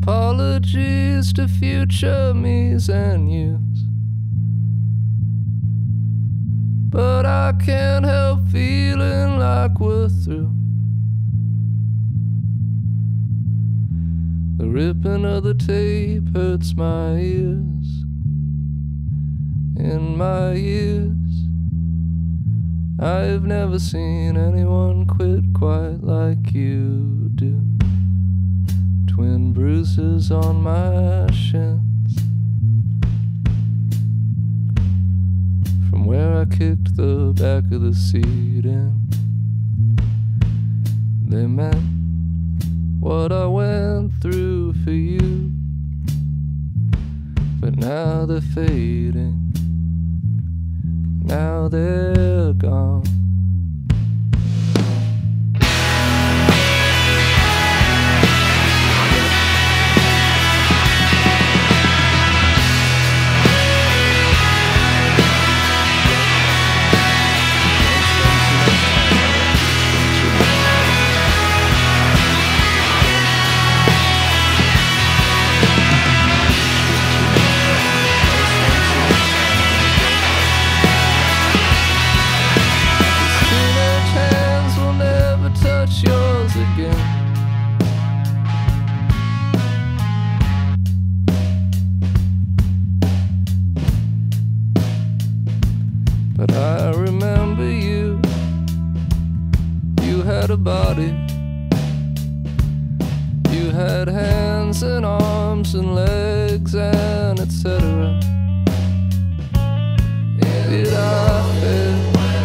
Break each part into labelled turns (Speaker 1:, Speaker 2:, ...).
Speaker 1: Apologies to future me's and you's, but I can't help feeling like we're through. The ripping of the tape hurts my ears. In my years, I've never seen anyone quit quite like you do. Twin bruises on my shins from where I kicked the back of the seat in. They meant what I went through for you, but now they're fading, now they're gone. Yours again. But I remember you. You had a body. You had hands and arms and legs and etc. Did I fail?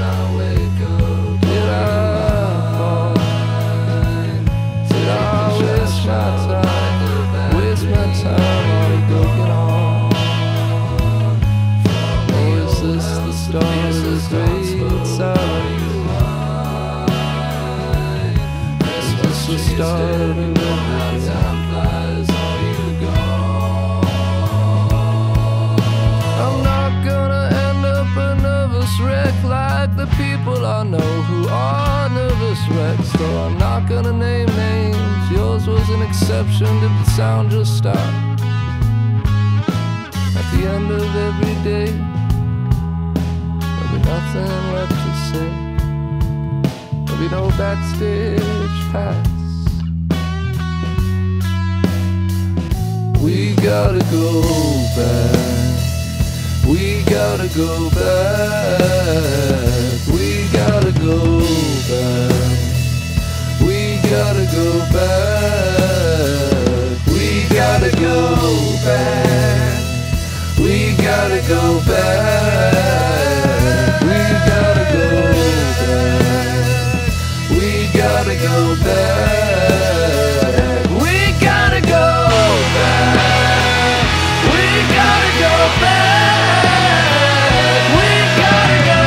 Speaker 1: Waste my time on broken on. Or is this the start of this great silence? Is this the start of everything? I'm not gonna end up a nervous wreck like the people I know who are nervous wrecks. Though I'm not gonna name names. Yours was an exception, did the sound just stop? At the end of every day, there'll be nothing left to say. There'll be no backstage pass. We gotta go back. We gotta go back. We gotta go back. We gotta go back. We gotta go back. We gotta go back. We gotta go back. We gotta go back. We gotta go back. We gotta go back. We gotta go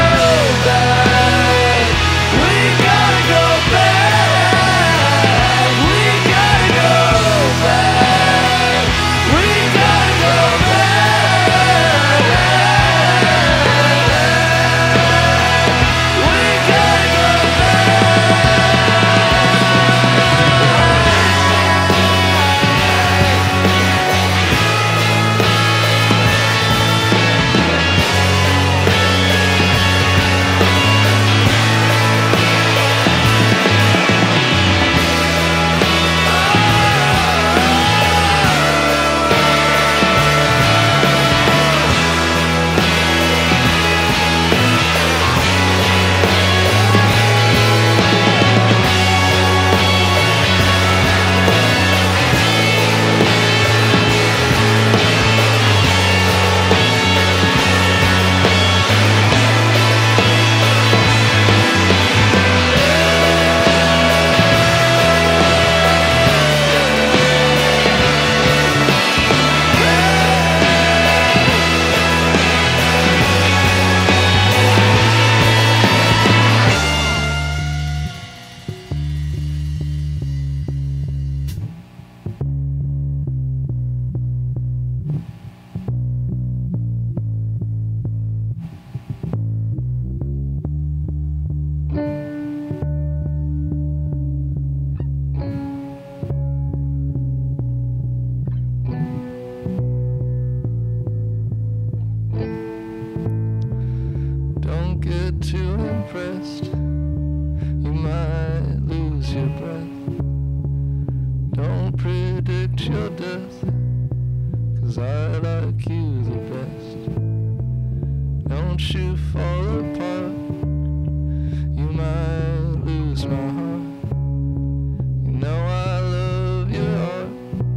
Speaker 1: back. We gotta go back. We depressed, you might lose your breath. Don't predict your death, 'cause I like you the best. Don't you fall apart, you might lose my heart. You know I love your heart.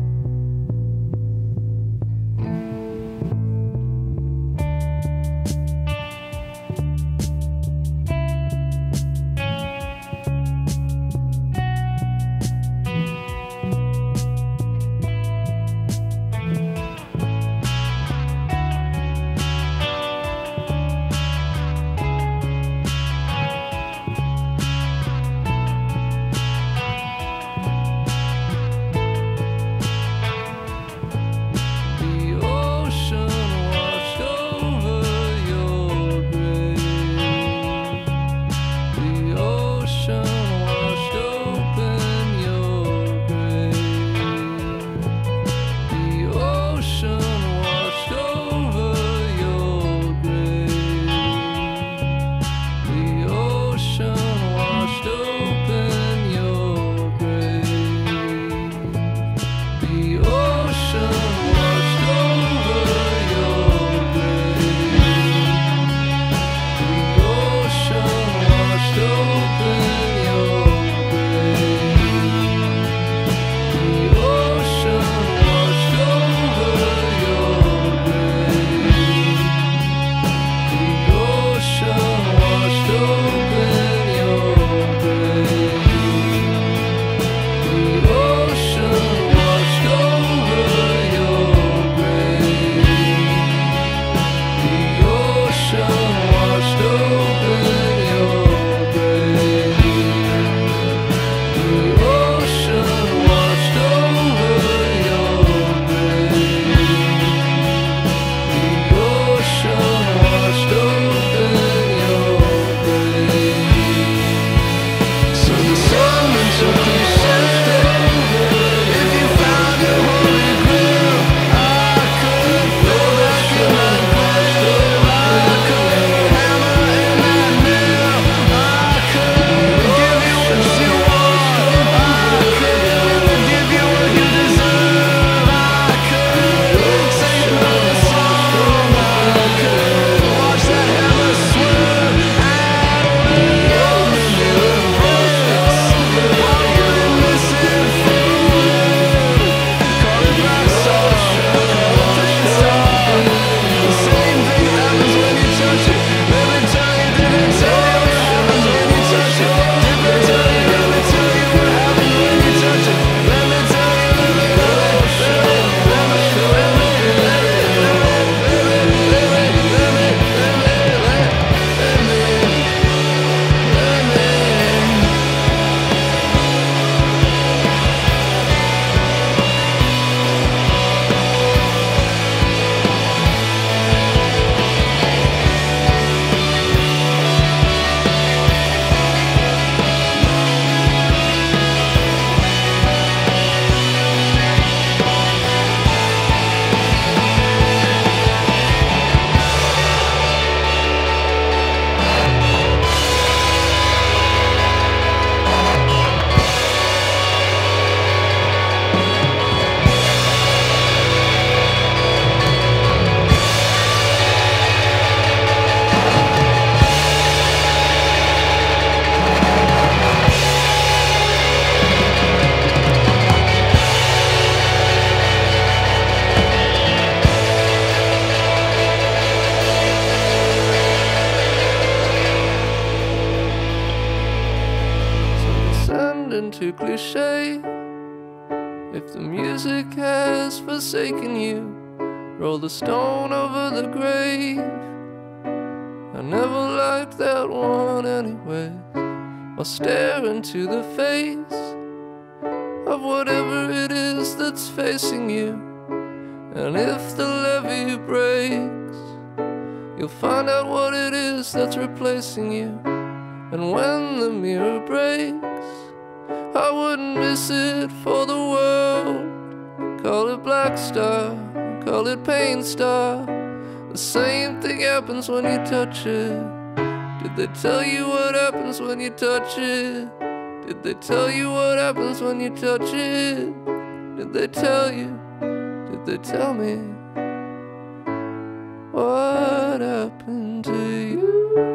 Speaker 1: Too cliche. If the music has forsaken you, roll the stone over the grave. I never liked that one anyway. I'll stare into the face of whatever it is that's facing you. And if the levee breaks, you'll find out what it is that's replacing you. And when the mirror breaks, I wouldn't miss it for the world. Call it Black Star, call it Pain Star. The same thing happens when you touch it. Did they tell you what happens when you touch it? Did they tell you what happens when you touch it? Did they tell you? Did they tell me what happened to you?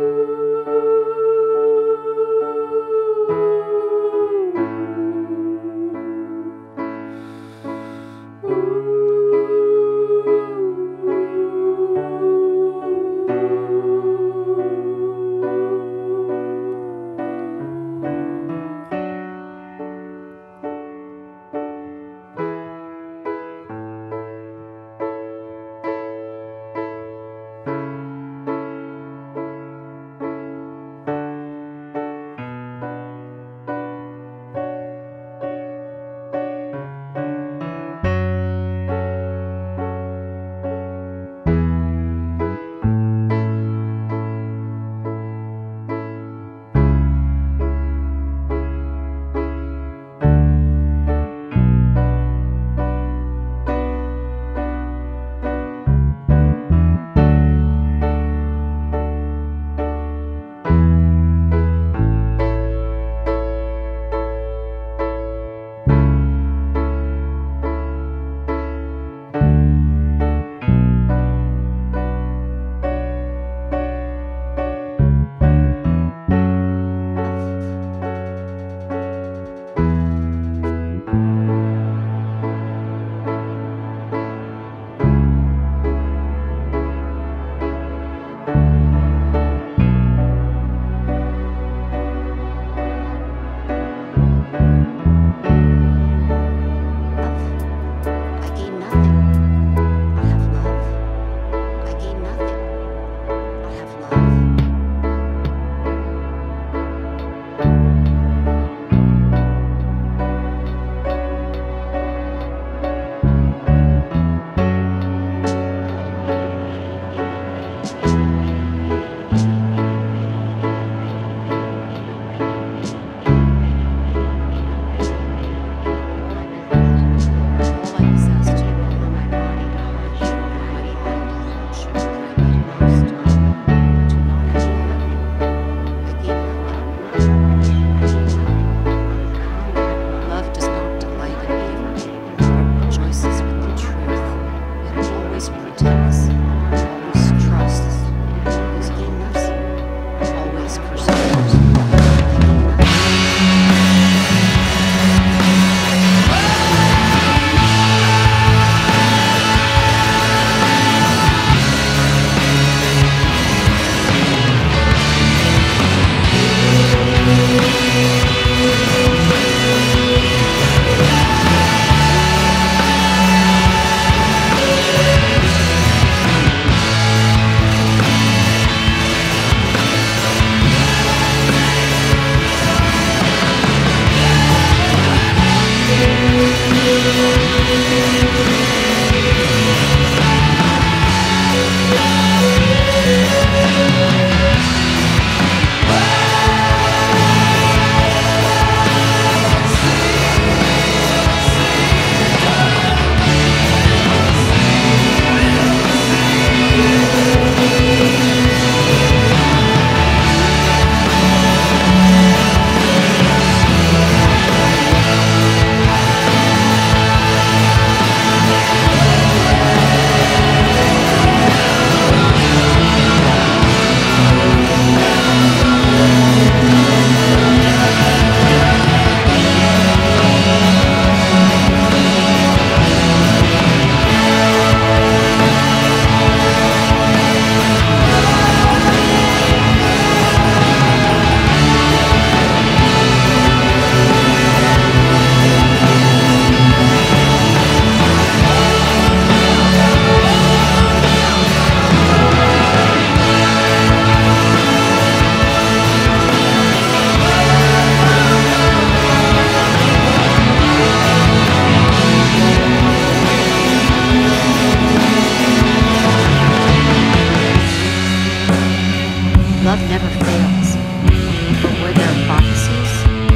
Speaker 2: Love never fails, but where there are prophecies,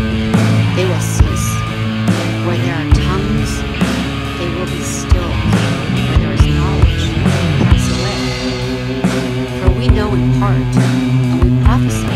Speaker 2: they will cease. Where there are tongues, they will be stilled. Where there is knowledge, they will pass away. For we know in part, and we prophesy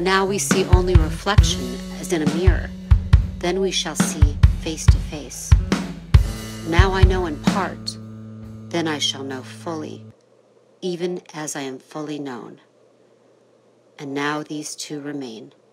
Speaker 2: now we see only reflection as in a mirror. Then we shall see face to face. Now I know in part, then I shall know fully, even as I am fully known. And now these two remain.